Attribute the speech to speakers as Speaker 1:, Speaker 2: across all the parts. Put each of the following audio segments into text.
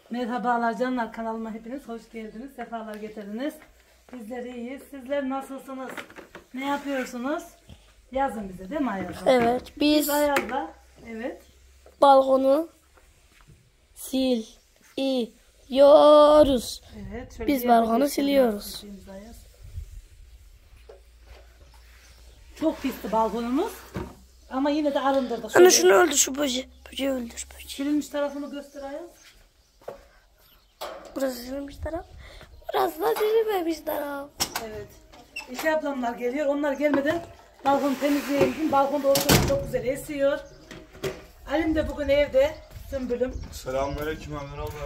Speaker 1: Merhabalar canlar, kanalıma hepiniz hoş geldiniz, sefalar getirdiniz. Bizler iyiyiz. Sizler nasılsınız? Ne yapıyorsunuz? Yazın bize, değil mi Ayaz'la?
Speaker 2: Evet, biz
Speaker 1: Ayaz'la, evet.
Speaker 2: balkonu siliyoruz.
Speaker 1: Evet, şöyle
Speaker 2: Biz balkonu siliyoruz.
Speaker 1: Çok pisti balkonumuz. Ama yine de arındırdık.
Speaker 2: Anne şunu öldür, şu böceği öldür.
Speaker 1: Silinmiş tarafını göster Ayaz.
Speaker 2: Burası silinmiş taraf. Burası da silinmemiş taraf.
Speaker 1: Evet. İki ablamlar geliyor. Onlar gelmeden balkonu temizleyelim. Balkonda ortalık çok güzel esiyor. Alim de bugün evde. Sümbülüm.
Speaker 3: Selamünaleyküm Ömer abla.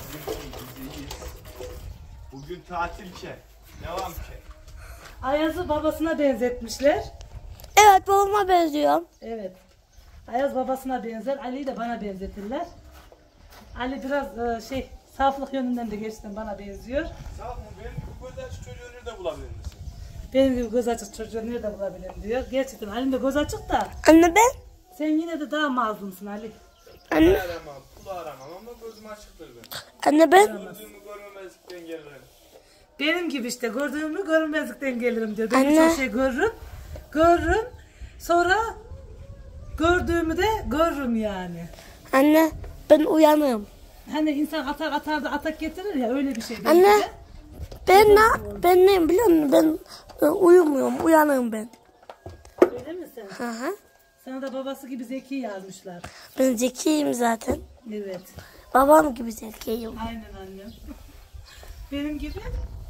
Speaker 3: Bugün tatilke. Devam ki.
Speaker 1: Ayaz'ı babasına benzetmişler.
Speaker 2: Evet, babama benziyor.
Speaker 1: Evet. Ayaz babasına benzer. Ali'yi de bana benzetirler. Ali biraz saflık yönünden de gerçekten bana benziyor.
Speaker 3: Sağ mı? Benim bu göz açık çocuğu nerede bulabilir misin?
Speaker 1: Benim gibi göz açık çocuğu nerede bulabilirim diyor. Gerçekten Ali'nin de göz açık da.
Speaker 2: Anne ben?
Speaker 1: Sen yine de daha mazlumsun Ali.
Speaker 2: Anne.
Speaker 3: Kulağı aramam, kulağı aramam ama gözüm açıktır benim.
Speaker 2: Anne ben?
Speaker 3: Gördüğümü görmemezlikten gelirim.
Speaker 1: Benim gibi işte gördüğümü görmezlikten gelirim diyor. Ben
Speaker 2: Anne.
Speaker 1: çok şey görürüm. Sonra gördüğümü de görürüm yani.
Speaker 2: Anne ben uyanığım.
Speaker 1: Hani insan atar da atak getirir ya, öyle bir şey.
Speaker 2: Anne ben neyim biliyor musun? Ben uyumuyorum, uyanığım ben.
Speaker 1: Öyle mi sen?
Speaker 2: Hı hı.
Speaker 1: Sana da babası gibi zeki yazmışlar.
Speaker 2: Ben zekiyim zaten.
Speaker 1: Evet.
Speaker 2: Babam gibi zekiyim.
Speaker 1: Aynen annem. Benim gibi.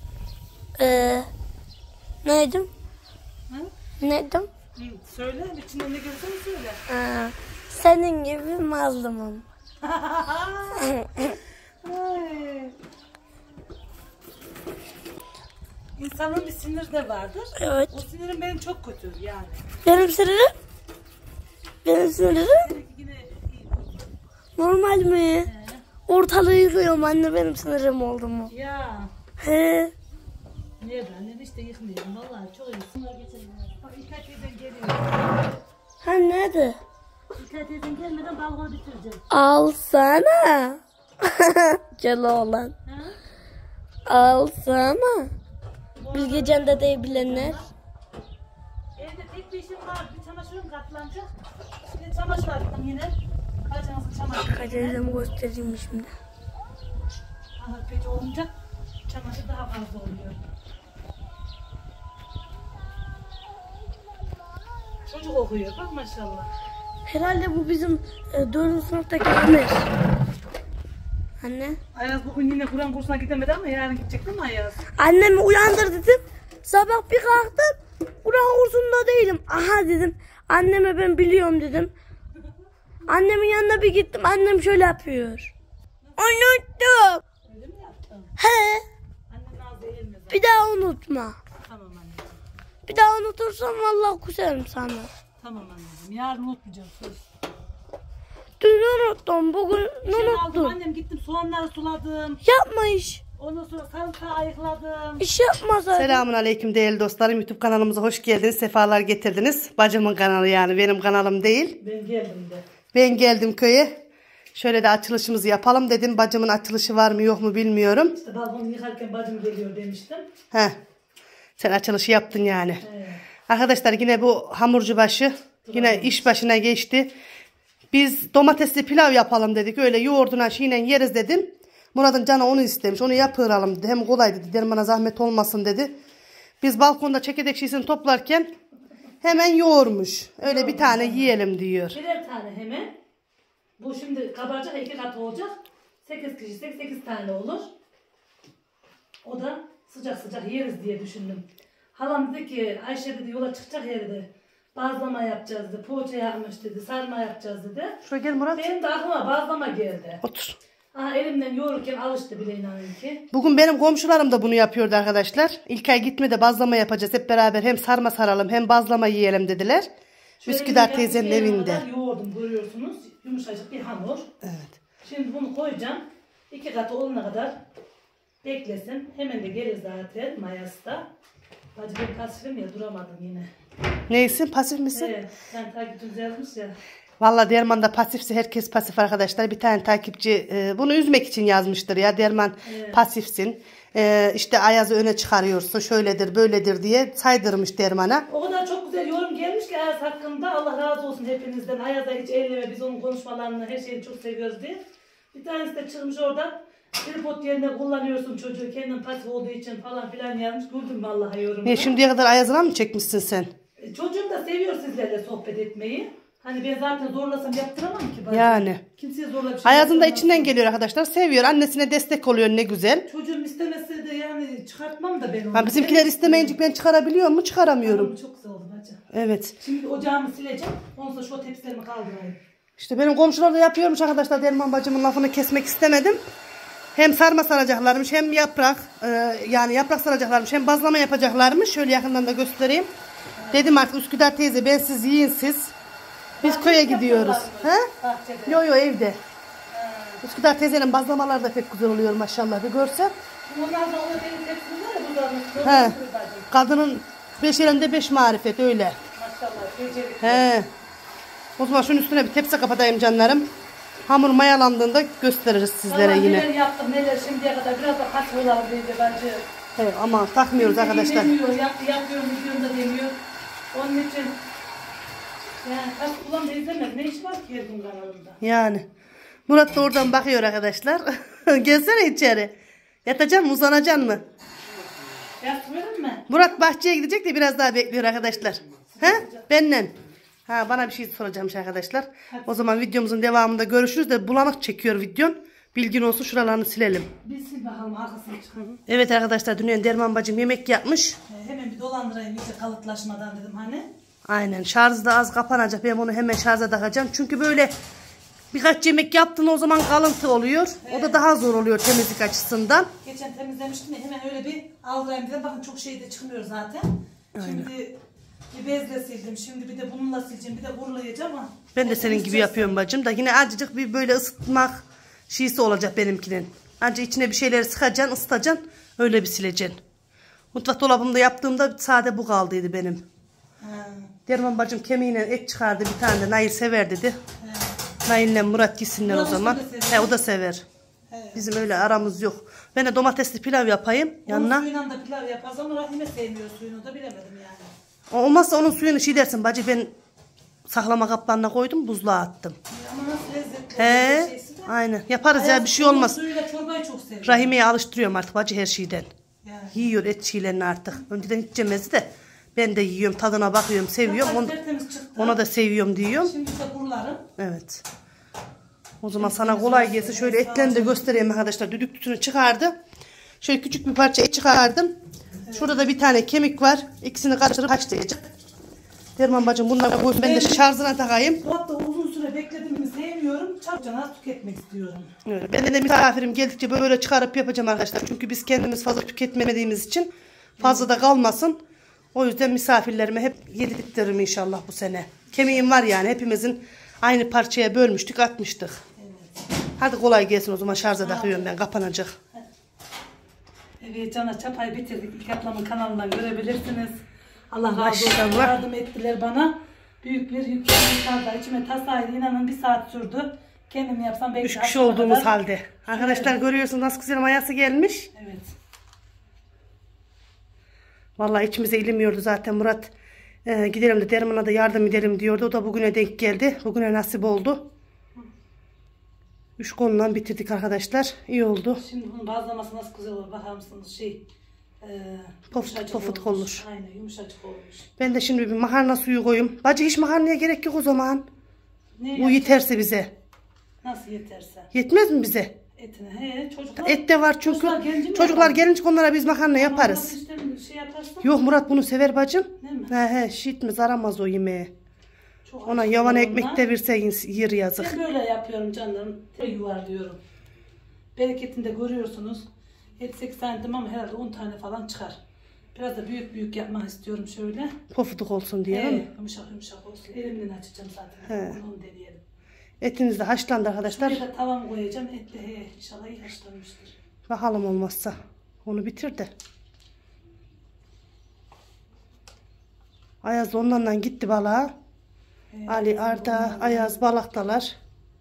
Speaker 2: Neydim?
Speaker 1: Ha?
Speaker 2: Neydim?
Speaker 1: Hı, söyle. İçinden ne gelirse söyle.
Speaker 2: Senin gibi mazlumum.
Speaker 1: Ay. İnsanın bir sinir de vardır.
Speaker 2: Evet.
Speaker 1: O sinirim benim çok kötü yani.
Speaker 2: Benim sinirim?
Speaker 1: Seninki yine iyi.
Speaker 2: Normal mi? Ortalığı yıkıyorum anne, benim sinirim oldu mu?
Speaker 1: Ya.
Speaker 2: He.
Speaker 1: Niye ben işte yıkmıyorum. Vallahi çok iyi. Sınır geçelim. Bak İlkay teyzen geliyor.
Speaker 2: Ha nerede?
Speaker 1: İlkay teyzen gelmeden balkonu bitireceğim.
Speaker 2: Alsana. Gel oğlan.
Speaker 1: Ha?
Speaker 2: Alsana. Bilgecan dedeyi bilenler.
Speaker 1: Evde tek bir işim var. Bir çamaşırım katlanacak. Bir çamaşır attım yine. Kaçınızın çamaşırı.
Speaker 2: Kaderimi göstereyim şimdi.
Speaker 1: Aha peki olunca çamaşır daha fazla oluyor. Çocuk okuyor bak maşallah.
Speaker 2: Herhalde bu bizim 4. sınıftaki Ömer. Anne.
Speaker 1: Ayaz bugün yine Kur'an kursuna gidemedi ama yarın gidecek değil mi Ayaz?
Speaker 2: Annemi uyandır dedim. Sabah bir kalktım. Kur'an kursunda değilim. Aha dedim. Anneme ben biliyorum dedim. Annemin yanına bir gittim. Annem şöyle yapıyor. Unuttum.
Speaker 1: Öyle mi yaptın?
Speaker 2: He.
Speaker 1: Annen ağzı eğilmez.
Speaker 2: Bir daha unutma.
Speaker 1: Tamam anneciğim.
Speaker 2: Bir daha unutursam vallahi kusarım sana.
Speaker 1: Tamam anneciğim. Yarın unutmayacağım söz.
Speaker 2: Dün unuttum. Bugün
Speaker 1: Şey aldım
Speaker 2: unuttum.
Speaker 1: annem, gittim soğanları suladım.
Speaker 2: Yapma iş.
Speaker 1: Ondan sonra sarımsağı ayıkladım.
Speaker 2: İş yapmasaydın.
Speaker 4: Selamun aleyküm değerli dostlarım. YouTube kanalımıza hoş geldiniz. Sefalar getirdiniz. Bacımın kanalı yani, benim kanalım değil.
Speaker 1: Ben geldim de.
Speaker 4: Ben geldim köye. Şöyle de açılışımızı yapalım dedim. Bacımın açılışı var mı yok mu bilmiyorum.
Speaker 1: İşte balkonu yıkarken bacım geliyor demiştim.
Speaker 4: Heh. Sen açılışı yaptın yani.
Speaker 1: Evet.
Speaker 4: Arkadaşlar yine bu hamurcu başı yine iş başına geçti. Biz domatesli pilav yapalım dedik. Öyle yoğurduna şeyle yeriz dedim. Murat'ın canı onu istemiş. Onu yapıralım dedi. Hem kolay dedi. Dedim bana zahmet olmasın dedi. Biz balkonda çekirdek şişini toplarken hemen yoğurmuş. Öyle bir tane yiyelim diyor.
Speaker 1: Birer tane hemen. Bu şimdi kabarcık 2 katı olacak. 8 kişiysek 8 tane olur. O da sıcak sıcak yeriz diye düşündüm. Halam dedi ki Ayşe dedi yola çıkacak ya dedi. Bazlama yapacağız dedi. Poğaça yapmış dedi. Sarma yapacağız dedi.
Speaker 4: Şuraya gel Murat.
Speaker 1: Benim de aklıma bazlama geldi.
Speaker 4: Otur.
Speaker 1: Aha, elimden yoğururken alıştı bile inanın ki.
Speaker 4: Bugün benim komşularım da bunu yapıyordu arkadaşlar. İlkay gitmede bazlama yapacağız. Hep beraber hem sarma saralım hem bazlama yiyelim dediler. Üsküdar teyzenin evinde.
Speaker 1: Yoğurdum görüyorsunuz. Yumuşacık bir hamur.
Speaker 4: Evet.
Speaker 1: Şimdi bunu koyacağım. 2 katı olana kadar beklesin. Hemen de gelir zaten mayası da. Hacı ben pasifim ya, duramadım yine.
Speaker 4: Neysin? Pasif misin?
Speaker 1: Evet. Sen takipçiniz yazmış ya.
Speaker 4: Vallahi Derman da pasifse herkes pasif arkadaşlar. Bir tane takipçi bunu üzmek için yazmıştır ya. Derman pasifsin. İşte Ayaz'ı öne çıkarıyorsun. Şöyledir böyledir diye saydırmış Derman'a.
Speaker 1: O kadar çok güzel yorum gelmiş ki Ayaz hakkında. Allah razı olsun hepinizden. Ayaz'a hiç elleme, biz onun konuşmalarını, her şeyini çok seviyoruz diye. Bir tanesi de çıkmış orada. Tripod yerine kullanıyorsun çocuğu kendin pasif olduğu için falan filan yazmış. Güldüm vallahi yorumuna.
Speaker 4: Şimdiye kadar Ayaz'ına mı çekmişsin sen?
Speaker 1: Çocuğum da seviyor sizlerle sohbet etmeyi. Hani ben zaten zorlasam yaptıramam ki. Bence.
Speaker 4: Yani.
Speaker 1: Kimseye zorla bir şey
Speaker 4: Ayaz'ın da
Speaker 1: yaptıramam.
Speaker 4: içinden geliyor arkadaşlar. Seviyor. Annesine destek oluyor ne güzel.
Speaker 1: Çocuğum istemese de yani çıkartmam da ben onu.
Speaker 4: Ha, bizimkiler istemeyince ben çıkarabiliyor mu? Çıkaramıyorum.
Speaker 1: Çok güzel oldu bacım.
Speaker 4: Evet.
Speaker 1: Şimdi ocağımı sileceğim. Ondan sonra şu tepsilerimi kaldırayım.
Speaker 4: İşte benim komşular da yapıyormuş arkadaşlar. Derman bacımın lafını kesmek istemedim. Hem sarma saracaklarmış hem yaprak. Yani yaprak saracaklarmış hem bazlama yapacaklarmış. Şöyle yakından da göstereyim. Dedim artık Üsküdar teyze ben siz yiyin siz. Biz köye gidiyoruz. He? Yo yo evde. Üsküdar teyzenin bazlamaları da pek güzel oluyor maşallah bir görse.
Speaker 1: Onlar da ona benim tepsim var ya burada.
Speaker 4: He. Kadının 5 elinde 5 marifet öyle.
Speaker 1: Maşallah becerikli.
Speaker 4: He. O zaman şunun üstüne bir tepsi kapatayım canlarım. Hamur mayalandığında gösteririz sizlere
Speaker 1: Vallahi
Speaker 4: yine.
Speaker 1: Neler yaptım neler şimdiye kadar biraz da kaç olalım dedi bence.
Speaker 4: He, ama takmıyoruz arkadaşlar.
Speaker 1: Demiyor, yapıyorum videomda demiyor. Onun için yani kaç kulağım da izlemez. Ne iş var ki her gün kanalında?
Speaker 4: Yani. Murat da oradan bakıyor arkadaşlar. Gelsene içeri. Yatacaksın mı uzanacaksın mı?
Speaker 1: Yatmıyorum mu?
Speaker 4: Murat bahçeye gidecek de biraz daha bekliyor arkadaşlar. He? Benden. Ha bana bir şey soracakmış arkadaşlar. O zaman videomuzun devamında görüşürüz de bulanık çekiyor videon. Bilgin olsun şuralarını silelim.
Speaker 1: Bir sil bakalım arkasını çıkalım.
Speaker 4: Evet arkadaşlar dün Derman bacım yemek yapmış.
Speaker 1: Hemen bir dolandırayım iyice kalıtlaşmadan dedim hani.
Speaker 4: Aynen şarjı da az kapanacak. Ben onu hemen şarja takacağım. Çünkü böyle birkaç yemek yaptın o zaman kalıntı oluyor. O da daha zor oluyor temizlik açısından.
Speaker 1: Geçen temizlemiştim ya hemen öyle bir aldırayım dedim. Bakın çok şey de çıkmıyor zaten. Şimdi bir bezle sildim. Şimdi bir de bununla sileceğim. Bir de kurulayacağım ama.
Speaker 4: Ben de senin gibi yapıyorum bacım da yine azıcık bir böyle ısıtmak şeysi olacak benimkinin. Anca içine bir şeyleri sıkacaksın, ısıtacaksın, öyle bir sileceksin. Mutfak dolabımda yaptığımda sade bu kaldıydı benim. Derman bacım kemiğine et çıkardı bir tane de Nail sever dedi. Nail'le Murat gitsinler
Speaker 1: Murat
Speaker 4: o zaman. O da sever. Bizim öyle aramız yok. Ben de domatesli pilav yapayım yanına.
Speaker 1: Onun suyuyla da pilav yaparız ama Rahime sevmiyor suyunu da bilemedim yani.
Speaker 4: Olmazsa onun suyunu şey dersin bacı ben saklama kaplarına koydum buzluğa attım.
Speaker 1: Ama nasıl lezzetli
Speaker 4: He,
Speaker 1: bir şeysi de.
Speaker 4: aynen yaparız ya bir şey olmaz.
Speaker 1: Suyuyla çorbayı çok seviyor.
Speaker 4: Rahime'yi alıştırıyorum artık bacı her şeyden.
Speaker 1: Yani.
Speaker 4: Yiyor et şeylerini artık. Önceden hiç yemezdi de ben de yiyorum tadına bakıyorum seviyorum.
Speaker 1: Bak, tertemiz çıktı.
Speaker 4: Ona da seviyorum diyorum.
Speaker 1: Şimdi de kurularım.
Speaker 4: Evet. O zaman sana kolay gelsin. Şöyle etlerini de göstereyim arkadaşlar. Düdük tütünü çıkardı. Şöyle küçük bir parça et çıkardım. Şurada da bir tane kemik var. İkisini karıştırıp haşlayacak. Derman bacım bunları koyup ben de şarjına takayım.
Speaker 1: Dolapta uzun süre beklediğimi sevmiyorum. Çabuk tüketmek istiyorum.
Speaker 4: Evet, ben de misafirim geldikçe böyle çıkarıp yapacağım arkadaşlar. Çünkü biz kendimiz fazla tüketmediğimiz için fazla da kalmasın. O yüzden misafirlerime hep yedirtirim inşallah bu sene. Kemiğim var yani hepimizin aynı parçaya bölmüştük atmıştık. Evet. Hadi kolay gelsin o zaman şarja takıyorum ben kapanacak.
Speaker 1: Evet Can'a çapayı bitirdik. İlk ablamın kanalından görebilirsiniz. Allah razı olsun.
Speaker 4: Maşallah.
Speaker 1: Yardım ettiler bana. Büyük bir yüklemin kaldı. İçime tasaydı. İnanın bir saat sürdü. Kendim yapsam belki
Speaker 4: 3 kişi
Speaker 1: akşama
Speaker 4: olduğumuz
Speaker 1: kadar.
Speaker 4: halde. Arkadaşlar görüyorsunuz nasıl güzel mayası gelmiş.
Speaker 1: Evet.
Speaker 4: Vallahi içimize ilinmiyordu zaten Murat. Gidelim de Derman'a da yardım edelim diyordu. O da bugüne denk geldi. Bugüne nasip oldu. 3 konudan bitirdik arkadaşlar. İyi oldu.
Speaker 1: Şimdi bunun bazlaması nasıl güzel olur bakar mısınız? Yumuşacık
Speaker 4: Pofuduk olur.
Speaker 1: Aynen yumuşacık olmuş.
Speaker 4: Ben de şimdi bir makarna suyu koyayım. Bacı hiç makarnaya gerek yok o zaman.
Speaker 1: Ne
Speaker 4: Bu
Speaker 1: yapacağız?
Speaker 4: yeterse bize.
Speaker 1: Nasıl yeterse.
Speaker 4: Yetmez mi bize?
Speaker 1: Etine. He çocuklar.
Speaker 4: Et de var çünkü.
Speaker 1: Çocuklar gelince mi
Speaker 4: Çocuklar
Speaker 1: yapalım?
Speaker 4: gelince onlara biz makarna yaparız.
Speaker 1: Ama işte şey yaparsan.
Speaker 4: Yok Murat bunu sever bacım.
Speaker 1: Değil mi?
Speaker 4: He şişitmez aramaz o yemeği.
Speaker 1: Çok
Speaker 4: Ona
Speaker 1: acı
Speaker 4: yavan
Speaker 1: onlar.
Speaker 4: ekmekte verse yer yazık.
Speaker 1: Ben böyle yapıyorum canlarım. Yuvarlıyorum. Bereketini de görüyorsunuz. 7-8 santim ama herhalde 10 tane falan çıkar. Biraz da büyük büyük yapmak istiyorum şöyle.
Speaker 4: Pofuduk olsun diye değil mi?
Speaker 1: Yumuşak yumuşak olsun. Elimden açacağım zaten. Onu deneyelim.
Speaker 4: Etiniz de haşlandı arkadaşlar.
Speaker 1: Şuraya da tavam koyacağım. Et de inşallah iyi haşlanmıştır.
Speaker 4: Bakalım olmazsa. Onu bitir de. Ayaz ondan gitti balığa. Ali, Arda, Ayaz balaktalar.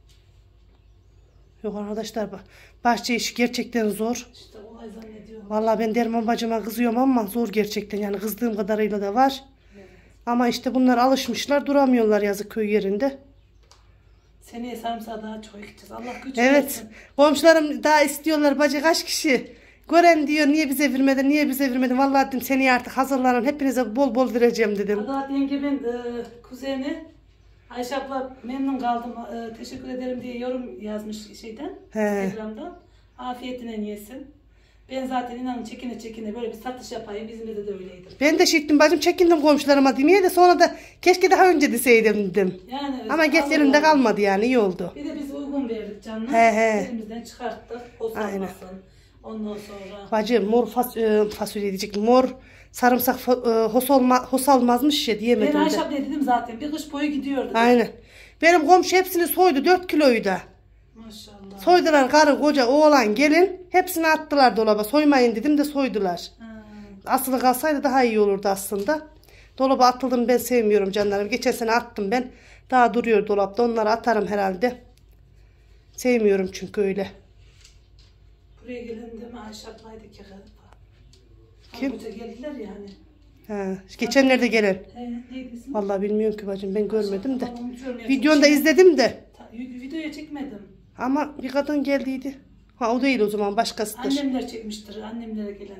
Speaker 4: Yok arkadaşlar, bahçe işi gerçekten zor.
Speaker 1: İşte olay zannediyorum.
Speaker 4: Vallahi ben Derman bacıma kızıyorum ama zor gerçekten. Yani kızdığım kadarıyla da var.
Speaker 1: Evet.
Speaker 4: Ama işte bunlar alışmışlar, duramıyorlar yazık köy yerinde.
Speaker 1: Seneye sarımsağı daha çok ekeceğiz. Allah güç
Speaker 4: Evet.
Speaker 1: versin.
Speaker 4: Komşularım daha istiyorlar bacı, kaç kişi? Gören diyor niye bize vermedin, niye bize vermedin? Vallahi dedim seneye artık hazırlanın, hepinize bol bol vereceğim dedim.
Speaker 1: Allah yenge ben kuzeni Ayşe abla memnun kaldım. Teşekkür ederim diye yorum yazmış şeyden.
Speaker 4: He.
Speaker 1: Instagram'dan. Afiyetine yesin. Ben zaten inanın çekine böyle bir satış yapayım. İzmir'de de öyleydi.
Speaker 4: Ben de şittim bacım, çekindim komşularıma demeye de sonra da keşke daha önce deseydim dedim.
Speaker 1: Yani
Speaker 4: Ama geç yerinde kalmadı yani, iyi oldu.
Speaker 1: Bir de biz uygun verdik canına.
Speaker 4: He.
Speaker 1: Elimizden çıkarttık. O
Speaker 4: Aynen.
Speaker 1: sarmasın. Ondan sonra.
Speaker 4: Bacım mor fasulye diyecek, mor sarımsak hos olmazmış ya
Speaker 1: Ben
Speaker 4: diyemedim
Speaker 1: Ayşe
Speaker 4: de.
Speaker 1: abla dedim zaten. Bir kış boyu gidiyordu.
Speaker 4: Aynen. Benim komşu hepsini soydu, 4 kiloyu da.
Speaker 1: Maşallah.
Speaker 4: Soydular, karı koca oğlan gelin hepsini attılar dolaba, soymayın dedim de soydular.
Speaker 1: Ha.
Speaker 4: Asılı kalsaydı daha iyi olurdu aslında. Dolaba atıldığını ben sevmiyorum canlarım. Geçen sene attım ben. Daha duruyor dolapta. Onları atarım herhalde. Sevmiyorum çünkü öyle.
Speaker 1: Buraya gelen de mi Ayşe ablaydı ki galiba.
Speaker 4: Kim?
Speaker 1: Abuca geldiler ya hani.
Speaker 4: Ha, geçenlerde gelen.
Speaker 1: Neydi ismi?
Speaker 4: Vallahi bilmiyorum ki bacım, ben görmedim de.
Speaker 1: Tamam, unutuyorum ya.
Speaker 4: Videonu da izledim de.
Speaker 1: Videoya çekmedim.
Speaker 4: Ama bir kadın geldiydi. Ha o değil o zaman, başkasıdır.
Speaker 1: Annemler çekmiştir. Annemlere gelen.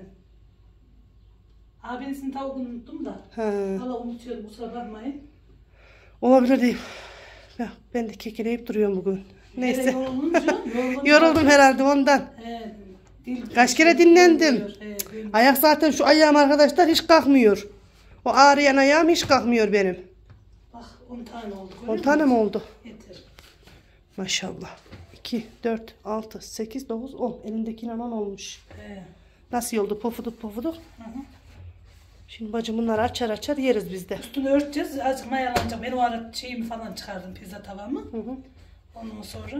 Speaker 1: Abinizin tavuğunu unuttum da.
Speaker 4: Ha,
Speaker 1: Valla unutuyorum, kusura bakmayın.
Speaker 4: olabilir değil. Ya, ben de kekeleyip duruyorum bugün. Neyse.
Speaker 1: Yorulunca,
Speaker 4: Yoruldum herhalde ondan. Kaç kere dinlendim. Ayak zaten, şu ayağım arkadaşlar hiç kalkmıyor. O ağrıyan ayağım hiç kalkmıyor benim.
Speaker 1: Bak 10 tane oldu.
Speaker 4: 10 tane mi oldu?
Speaker 1: Yeter.
Speaker 4: Maşallah. 2, 4, 6, 8, 9, 10. Elindekiyle 10 olmuş.
Speaker 1: He.
Speaker 4: Nasıl oldu? Pofuduk pofuduk.
Speaker 1: Hı hı.
Speaker 4: Şimdi bacım bunları açar yeriz biz de.
Speaker 1: Üstünü örteceğiz. Azıcık mayalanacak. Ben o ara şeyimi falan çıkardım, pizza tavamı.
Speaker 4: Hı hı.
Speaker 1: Ondan sonra.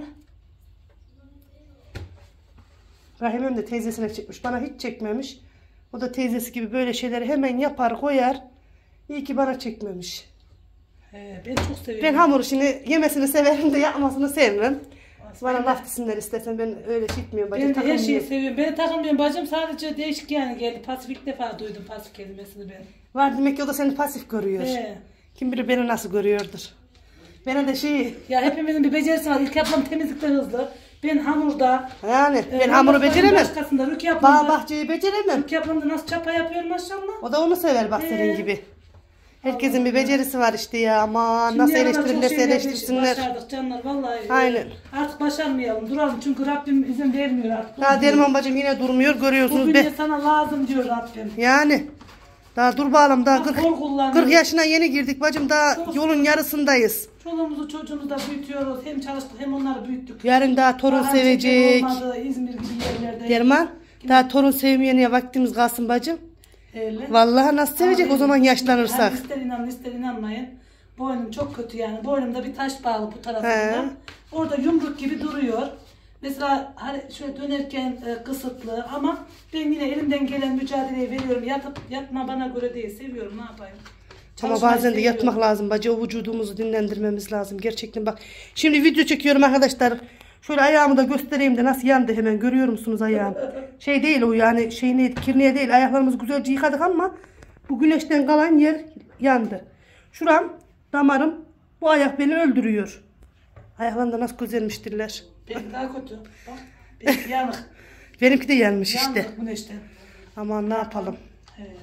Speaker 4: Rahimem de teyzesine çekmiş. Bana hiç çekmemiş. O da teyzesi gibi böyle şeyleri hemen yapar koyar. İyi ki bana çekmemiş.
Speaker 1: Ben çok seviyorum.
Speaker 4: Ben hamur işini yemesini severim de yapmasını sevmem. Bana laf desinler istersen, ben öyle şey etmiyorum bacım.
Speaker 1: Ben de her şeyi seviyorum. Ben takılmıyorum bacım. Sadece değişik yani geldi. Pasif ilk defa duydum pasif kelimesini ben.
Speaker 4: Var demek ki o da seni pasif görüyor.
Speaker 1: He.
Speaker 4: Kim bilir beni nasıl görüyordur. Bana da
Speaker 1: Ya hepimizin bir becerisi var. İlk yapmam temizlikte hızlı. Ben hamurda.
Speaker 4: yani ben hamuru beceremem.
Speaker 1: Başkasında rük yapmamda.
Speaker 4: Bağ bahçeyi beceremem.
Speaker 1: Rük yapmamda nasıl çapa yapıyor maşallah.
Speaker 4: O da onu sever bak senin gibi. Herkesin bir becerisi var işte ya. Aman nasıl
Speaker 1: Şimdiye kadar çok
Speaker 4: eleştirirlerse
Speaker 1: şeyler
Speaker 4: eleştirsinler.
Speaker 1: Başardık canlar vallahi.
Speaker 4: Aynen.
Speaker 1: Artık başarmayalım. Duralım çünkü Rabbim izin vermiyor artık.
Speaker 4: Daha Derman bacım yine durmuyor, görüyorsunuz.
Speaker 1: Bugün de sana lazım diyor Rabbim.
Speaker 4: Yani daha dur bakalım, daha
Speaker 1: Bak, bol kullanıyoruz.
Speaker 4: 40 yaşına yeni girdik bacım, daha yolun yarısındayız.
Speaker 1: Çoluğumuzu çocuğumuzu da büyütüyoruz. Hem çalıştık hem onları büyüttük.
Speaker 4: Yarın daha torun
Speaker 1: Daha
Speaker 4: sevecek.
Speaker 1: olmadı, İzmir gibi yerlerde.
Speaker 4: Derman daha torun sevmeyene vaktimiz kalsın bacım.
Speaker 1: Öyle.
Speaker 4: Vallahi nasıl sevecek o zaman yaşlanırsak.
Speaker 1: Yani ister inanın ister inanmayın. Boynum çok kötü yani. Boynumda bir taş bağlı bu tarafında.
Speaker 4: He.
Speaker 1: Orada yumruk gibi duruyor. Mesela hani şöyle dönerken kısıtlı ama ben yine elimden gelen mücadeleyi veriyorum. Yatma bana göre değil. Seviyorum, ne yapayım.
Speaker 4: Ama
Speaker 1: Çalışmayı
Speaker 4: bazen de
Speaker 1: seviyorum.
Speaker 4: yatmak lazım bacı. O vücudumuzu dinlendirmemiz lazım. Gerçekten bak. Şimdi video çekiyorum arkadaşlar. Şöyle ayağımı da göstereyim de nasıl yandı hemen. Görüyor musunuz ayağım? Şey değil o yani, şey neydi, kirliğe değil. Ayaklarımızı güzelce yıkadık ama bu güneşten kalan yer yandı. Şuram, damarım, bu ayak beni öldürüyor. Ayaklarında nasıl güzelmiştirler.
Speaker 1: Belki daha kötü. Bak. Belki yanık.
Speaker 4: Benimki de yanmış işte.
Speaker 1: Yandık güneşten.
Speaker 4: Aman ne yapalım.
Speaker 1: Evet.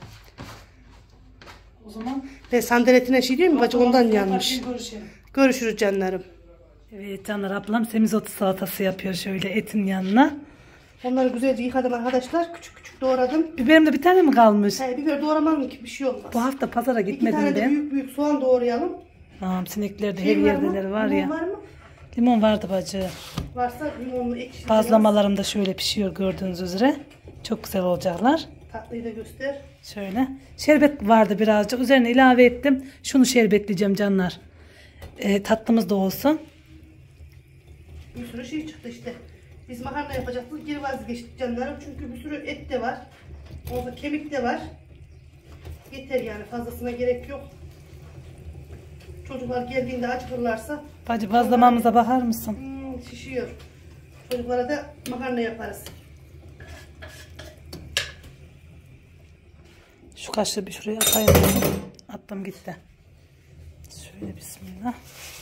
Speaker 1: O zaman
Speaker 4: Ben sandaletine şey diyeyim mi bacı, ondan
Speaker 1: yaparken
Speaker 4: yanmış.
Speaker 1: görüşelim.
Speaker 4: Görüşürüz canlarım.
Speaker 1: Evet canlar, ablam semizotu salatası yapıyor şöyle etin yanına.
Speaker 4: Onları güzelce yıkadım arkadaşlar. Küçük küçük doğradım.
Speaker 1: Biberim de bir tane mi kalmış?
Speaker 4: Biber doğramam ki bir şey olmaz.
Speaker 1: Bu hafta pazara
Speaker 4: 2
Speaker 1: gitmedim
Speaker 4: tane de
Speaker 1: ben.
Speaker 4: büyük büyük soğan doğrayalım.
Speaker 1: Tamam, sinekler de her
Speaker 4: Şey var mı?
Speaker 1: yerdeler var
Speaker 4: Limon
Speaker 1: ya.
Speaker 4: var mı?
Speaker 1: Limon vardı bacı.
Speaker 4: Varsa limonlu ekşi.
Speaker 1: Bazlamalarım da şöyle pişiyor gördüğünüz üzere. Çok güzel olacaklar.
Speaker 4: Tatlıyı da göster.
Speaker 1: Şöyle. Şerbet vardı birazcık. Üzerine ilave ettim. Şunu şerbetleyeceğim canlar. Tatlımız da olsun.
Speaker 4: Bir sürü şey çıktı işte. Biz makarna yapacaktık. Geri vazgeçtik canlarım. Çünkü bir sürü et de var. Orada kemik de var. Yeter yani, fazlasına gerek yok. Çocuklar geldiğinde acıkırlarsa
Speaker 1: Bacı bazlamamıza bakar mısın?
Speaker 4: şişiyor. Çocuklara da makarna yaparız.
Speaker 1: Şu kaşığı bir şuraya atayım. Attım gitti. Şöyle bismillah.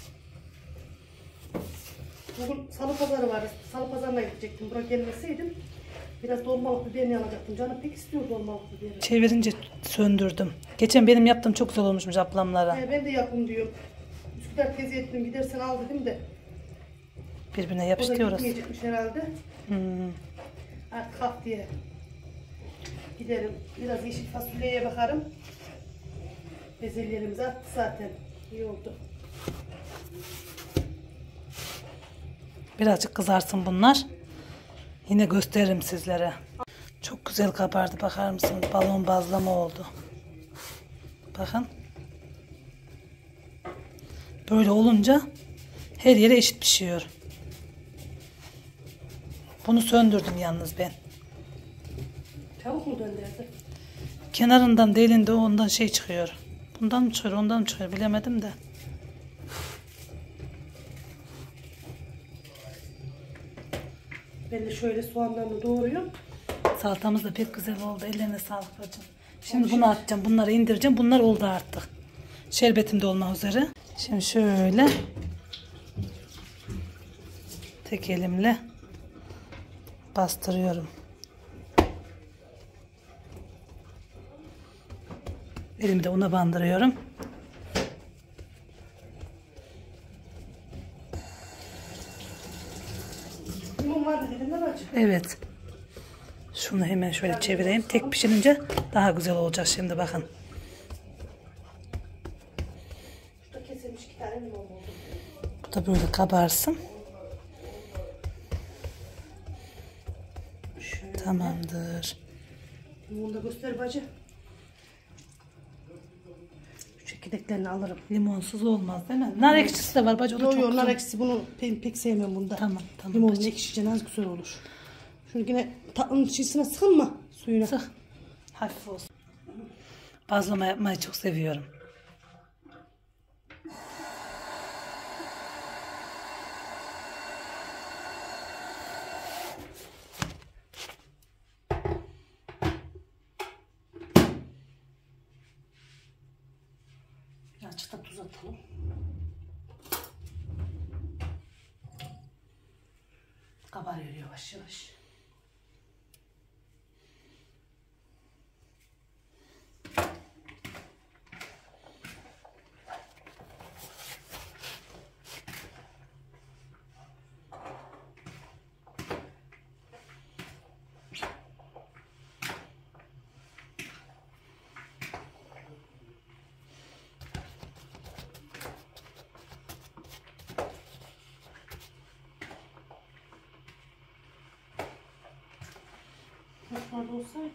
Speaker 4: Bugün salı pazarı vardı. Salı pazarına gidecektim. Buraya gelmeseydim biraz dolmalık biberini alacaktım. Canım pek istiyor dolmalık biberi.
Speaker 1: Çevirince söndürdüm. Geçen benim yaptığım çok güzel olmuşmuş ablamlara.
Speaker 4: Ben de yapın diyorum. Üsküdar teyze ettim. Gidersen al dedim de.
Speaker 1: Birbirine
Speaker 4: O da
Speaker 1: yapıştırıyoruz.
Speaker 4: gitmeyecekmiş herhalde. Artık kalk diye. Giderim. Biraz yeşil fasulyeye bakarım. Bezelyelerimizi attı zaten. İyi oldu.
Speaker 1: Birazcık kızarsın bunlar. Yine gösteririm sizlere. Çok güzel kabardı. Bakar mısınız? Balon bazlama oldu. Bakın. Böyle olunca her yere eşit pişiyor. Bunu söndürdüm yalnız ben.
Speaker 4: Çabuk mu döndürdü?
Speaker 1: Kenarından delinde ondan şey çıkıyor. Bundan mı çıkıyor, ondan mı çıkıyor bilemedim de.
Speaker 4: Ben de şöyle soğanlarını doğruyorum.
Speaker 1: Salatamız da pek güzel oldu. Ellerine sağlık bacım. Şimdi bunu atacağım. Bunları indireceğim. Bunlar oldu artık. Şerbetim de olmak üzere. Şimdi şöyle tek elimle bastırıyorum. Elimi de una bandırıyorum.
Speaker 4: Limon vardı dedim lan acı.
Speaker 1: Evet. Şunu hemen şöyle çevireyim. Tek pişirince daha güzel olacak şimdi bakın.
Speaker 4: Şurada kesilmiş 2 tane limon oldu.
Speaker 1: Bu da böyle kabarsın.
Speaker 4: Şöyle.
Speaker 1: Tamamdır.
Speaker 4: Limonu da göster bacı. Şu çekirdeklerini alırım.
Speaker 1: Limonsuz olmaz değil mi? Nar ekşisi de var bacı. O da
Speaker 4: Yok
Speaker 1: çok
Speaker 4: yok nar
Speaker 1: güzel.
Speaker 4: ekşisi bunu pek sevmiyorum bunda.
Speaker 1: Tamam, tamam
Speaker 4: Limonun
Speaker 1: bacı.
Speaker 4: ekşice az güzel olur. Şunu yine tatlının içine sıkılma suyuna.
Speaker 1: Sık. Hafif olsun. Bazlama yapmayı çok seviyorum.
Speaker 4: Birazcık da tuz atalım. Kabarıyor yavaş yavaş. Şurada olsaydı.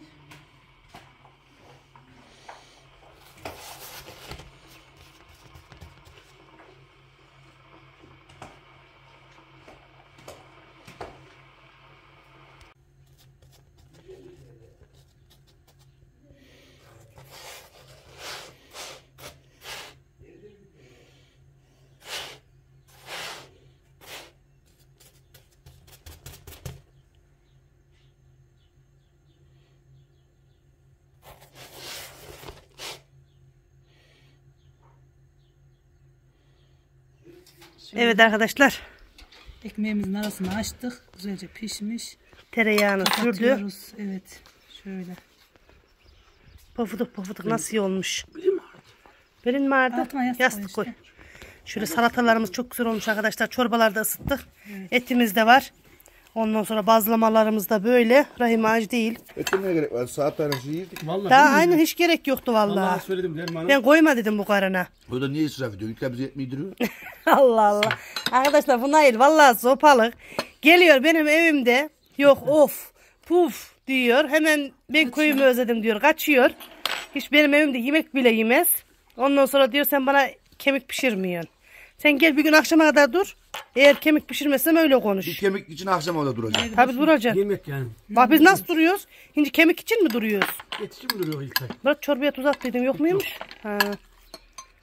Speaker 4: Evet arkadaşlar.
Speaker 1: Ekmeğimizin arasını açtık. Güzelce pişmiş.
Speaker 4: Tereyağını sürdü.
Speaker 1: Kapatıyoruz. Evet. Şöyle.
Speaker 4: Pofuduk pofuduk nasıl iyi olmuş. Belin mi ağrıdı?
Speaker 1: Altına yastık
Speaker 4: Yastık
Speaker 1: koy
Speaker 4: koy. Şöyle salatalarımız çok güzel olmuş arkadaşlar. Çorbaları da ısıttık. Etimiz de var. Ondan sonra bazlamalarımız da böyle. Rahim ağacı değil.
Speaker 5: Etmeye gerek var. Saat tanesi yedik.
Speaker 3: Vallahi
Speaker 4: Daha aynen hiç gerek yoktu vallahi.
Speaker 3: Vallahi söyledim Derman.
Speaker 4: Ben koyma dedim bu karına.
Speaker 5: O da niye israf ediyor? İlk bize yetmiyor.
Speaker 4: Allah Allah. Arkadaşlar bu Nail vallahi sopalık. Geliyor benim evimde. Yok of puf diyor. Hemen ben köyümü özledim diyor. Kaçıyor. Hiç benim evimde yemek bile yemez. Ondan sonra diyor sen bana kemik pişirmiyorsun. Sen gel bir gün akşama kadar dur. Eğer kemik pişirmezsem öyle konuş.
Speaker 5: Bir kemik için akşam orada duracak.
Speaker 4: Tabii duracaksın.
Speaker 3: Yemek yani.
Speaker 4: Bak biz nasıl duruyoruz? Şimdi kemik için mi duruyoruz?
Speaker 3: Yetişim duruyor ilk ay.
Speaker 4: Murat çorbaya tuz at dedim yok muymuş? Ha.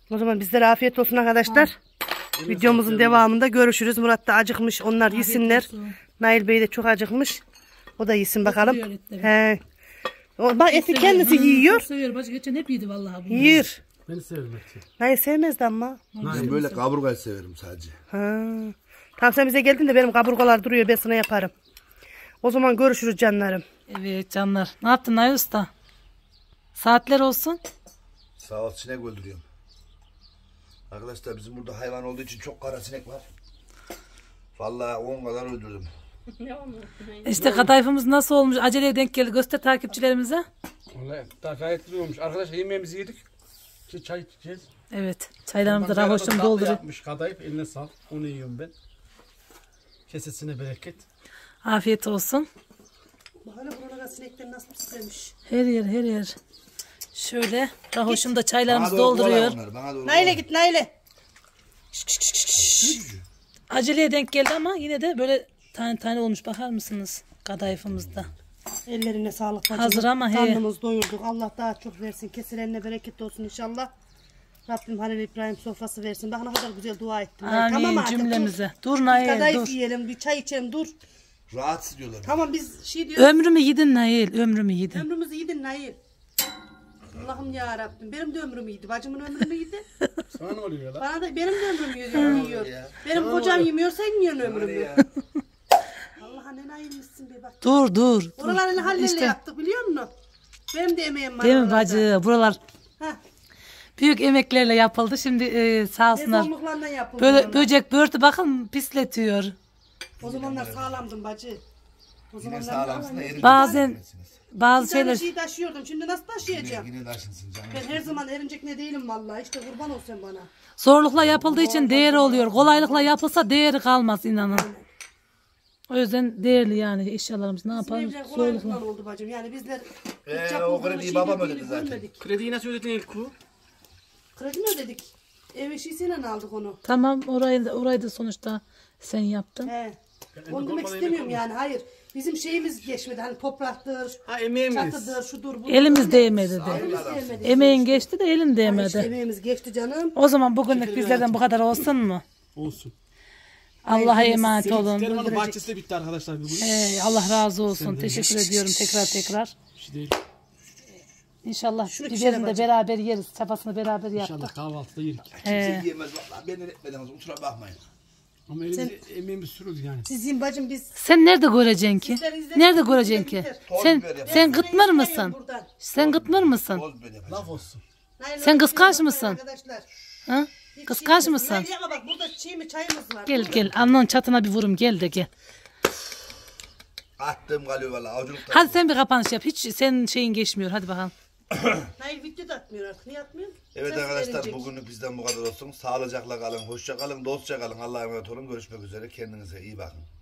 Speaker 4: O zaman bizlere afiyet olsun arkadaşlar. Videomuzun devamında görüşürüz. Murat da acıkmış. Onlar yesinler.
Speaker 1: olsun.
Speaker 4: Nail Bey de çok acıkmış. O da yesin bakalım.
Speaker 1: seviyor etleri.
Speaker 4: He. Bak eti kendisi yiyor.
Speaker 1: Çok seviyorum. Bacı geçen hep yedi vallahi. Bunu.
Speaker 4: Yiyor.
Speaker 6: Beni severim eti.
Speaker 4: Nail sevmezdi ama.
Speaker 5: Ben böyle kaburgayı severim sadece.
Speaker 4: Ha. Tamam sen bize geldin de benim kaburgalar duruyor. Ben sana yaparım. O zaman görüşürüz canlarım.
Speaker 1: Evet canlar. Ne yaptın Nail Usta? Saatler olsun.
Speaker 5: Sağ ol, sinek öldürüyorum. Arkadaşlar bizim burada hayvan olduğu için çok kara sinek var. Vallahi 10 kadar öldürdüm.
Speaker 1: İşte kadayıfımız nasıl olmuş? Aceleye denk geldi. Göster takipçilerimize.
Speaker 6: Vallahi daha gayet güzel olmuş. Arkadaşlar yemeğimizi yedik. Şimdi çay içeceğiz.
Speaker 1: Evet. Çaylarımızı rahoşum
Speaker 6: Tatlı
Speaker 1: dolduruyor.
Speaker 6: yapmış kadayıf, eline sağlık. Onu yiyorum ben. Kesesine bereket.
Speaker 1: Afiyet olsun.
Speaker 4: Bakalım buralara sinekler nasıl pislemiş.
Speaker 1: Her yer her yer. Şöyle rahoşum da çaylarımızı
Speaker 5: Bana doğru
Speaker 1: dolduruyor.
Speaker 5: kolay onlar, bana doğru
Speaker 4: Nail'e
Speaker 5: kolay.
Speaker 4: git Nail'e.
Speaker 1: Aceleye denk geldi ama yine de böyle tane tane olmuş. Bakar mısınız kadayıfımızda?
Speaker 4: Ellerine sağlık bacım.
Speaker 1: Hazır ama he.
Speaker 4: Karnımızı doyurduk. Allah daha çok versin. Kesilenine bereket olsun inşallah. Rabbim Halil İbrahim sofrası versin. Bak ne kadar güzel dua ettim.
Speaker 1: Amin
Speaker 4: artık,
Speaker 1: cümlemize. Dur
Speaker 4: dur.
Speaker 1: Nail
Speaker 4: Kadayıf
Speaker 1: dur.
Speaker 4: yiyelim, bir çay içelim, dur.
Speaker 5: Rahatsız diyorlar.
Speaker 4: Tamam biz şey diyoruz.
Speaker 1: Ömrümü yedin Nail. Ömrümü yedin.
Speaker 4: Ömrümüzü yedin Nail. Allah'ım ya Rabbim. Benim de ömrümü yedi. Bacımın ömrümü yedi.
Speaker 6: Sana ne oluyor lan?
Speaker 4: Bana da benim de ömrümü yiyor. Benim kocam yemiyor, sen yiyorsun ömrümü. Allah'a ne nailmişsin be bak.
Speaker 1: Dur.
Speaker 4: Oralarını hallerle
Speaker 1: İşte.
Speaker 4: yaptık biliyor musun? Benim de emeğim var.
Speaker 1: Değil mi
Speaker 4: oralarda.
Speaker 1: bacı? Buralar
Speaker 4: Heh.
Speaker 1: büyük emeklerle yapıldı. Şimdi sağ
Speaker 4: Ne
Speaker 1: olsunlar.
Speaker 4: zorluklarla yapıldı.
Speaker 1: Böyle
Speaker 4: onlar.
Speaker 1: böcek börtü bakın pisletiyor.
Speaker 4: O zamanlar sağlamdım bacı. O
Speaker 5: Yine
Speaker 4: zamanlar
Speaker 5: sağlamsın da erince
Speaker 1: Bazen
Speaker 5: gitmezsiniz.
Speaker 1: bazı
Speaker 4: bir tane
Speaker 1: şeyler
Speaker 4: şey taşıyordum. Şimdi nasıl taşıyacağım?
Speaker 5: Yine taşınsın canım.
Speaker 4: Ben her zaman erincek ne değilim vallahi. İşte kurban ol sen bana.
Speaker 1: zorlukla yapıldığı için değeri oluyor. Kolaylıkla yapılsa değeri kalmaz inanın. O yüzden değerli yani eşyalarımız ne yapalım?
Speaker 4: Evler
Speaker 1: Zorlukla.
Speaker 4: kolaylıkla oldu bacım. Yani bizler hiç
Speaker 5: o
Speaker 4: yapıldığı
Speaker 5: krediyi
Speaker 4: şey
Speaker 5: babam
Speaker 4: dediğini
Speaker 5: ödedi zaten.
Speaker 4: görmedik.
Speaker 6: Krediyi nasıl ödedin Elku?
Speaker 4: Kredi mi ödedik? Ev eşiğiyle aldık onu.
Speaker 1: Tamam orayı da sonuçta sen yaptın.
Speaker 4: He. Onu demek istemiyorum yani. Hayır. Bizim şeyimiz geçmedi. Hani topraktır,
Speaker 6: Ha emeğimiz.
Speaker 4: çatıdır, şudur, budur.
Speaker 1: Elimiz değmedi de.
Speaker 4: Elimiz değmedi.
Speaker 1: Emeğin geçti de elin
Speaker 4: İşte
Speaker 1: değmedi.
Speaker 4: emeğimiz geçti canım.
Speaker 1: O zaman bugünlük bizlerden bu kadar olsun mu?
Speaker 6: Olsun.
Speaker 1: Allah'a emanet olun.
Speaker 6: Dermanın bahçesi de bitti arkadaşlar. Bu iş.
Speaker 1: Allah razı olsun. Teşekkür ediyorum tekrar.
Speaker 6: Bir şey değil.
Speaker 1: İnşallah
Speaker 4: Şunu
Speaker 1: biberini de
Speaker 4: kişiye
Speaker 1: beraber yeriz. Çapasını beraber yaptık.
Speaker 6: İnşallah kahvaltıda yedik.
Speaker 5: Kimse yiyemez valla. Beni etmediniz. Kusura bakmayın.
Speaker 6: Ama emeğimiz sürüldü yani.
Speaker 4: Siz yiyin bacım biz.
Speaker 1: Sen nerede göreceksin ki?
Speaker 4: Sizler izleyin,
Speaker 1: Nerede
Speaker 4: bizler
Speaker 1: göreceksin ki?
Speaker 4: biter.
Speaker 1: Sen
Speaker 5: biber yapar.
Speaker 1: sen gıtmır
Speaker 4: Ben
Speaker 1: mısın?
Speaker 4: buradan.
Speaker 1: Sen gıtmır mısın?
Speaker 5: Boz beni yapacağım.
Speaker 6: Laf olsun.
Speaker 4: Nail
Speaker 1: Sen kıskanç
Speaker 4: Hanım,
Speaker 1: mısın?
Speaker 4: Arkadaşlar.
Speaker 1: Ha?
Speaker 4: Hiç
Speaker 1: Kıskanç
Speaker 4: şey
Speaker 1: mısın?
Speaker 4: Nail ama bak burada şey mi çayımız var.
Speaker 1: Gel alnının çatına bir vurum gel de gel.
Speaker 5: Attığım kalıyor valla. Avcılıkta.
Speaker 1: Hadi sen bir kapanış yap. Hiç senin şeyin geçmiyor. Hadi bakalım.
Speaker 4: Nail video da atmıyor artık. Niye atmıyor?
Speaker 5: Evet
Speaker 4: Ses
Speaker 5: arkadaşlar
Speaker 4: verilecek.
Speaker 5: bugünlük bizden bu kadar olsun. Sağlıcakla kalın, hoşça kalın, dostça kalın. Allah'a emanet olun. Görüşmek üzere. Kendinize iyi bakın.